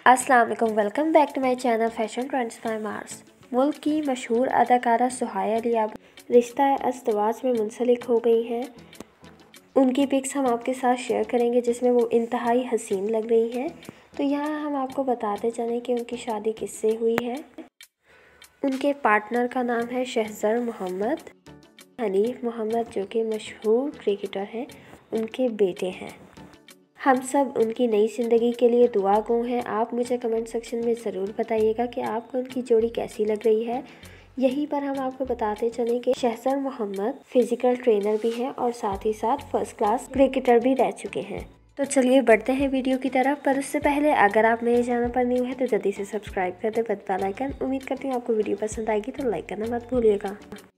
अस्सलाम वालेकुम, welcome back to my channel fashion trends by Mars. मुल्क की मशहूर अदाकारा सुहाया अली अब रिश्ता अज़दवाज में मुंसलिक हो गई हैं। उनकी पिक्स हम आपके साथ शेयर करेंगे जिसमें वो इंतहाई हसीन लग रही हैं। तो यहाँ हम आपको बताते चलें कि उनकी शादी किससे हुई है। उनके पार्टनर का नाम है शहज़र मोहम्मद। हनीफ मोहम्मद जो कि मशहूर क्रिकेटर हैं, उनके बेटे हैं। हम सब उनकी नई ज़िंदगी के लिए दुआ गो हैं। आप मुझे कमेंट सेक्शन में ज़रूर बताइएगा कि आपको उनकी जोड़ी कैसी लग रही है। यहीं पर हम आपको बताते चलें कि शहज़र मोहम्मद फ़िज़िकल ट्रेनर भी हैं और साथ ही साथ फर्स्ट क्लास क्रिकेटर भी रह चुके हैं। तो चलिए बढ़ते हैं वीडियो की तरफ। पर उससे पहले अगर आप मेरे चैनल पर न्यू हैं तो जल्दी से सब्सक्राइब कर दें, बेल आइकन। उम्मीद करती हूँ आपको वीडियो पसंद आएगी तो लाइक करना मत भूलिएगा।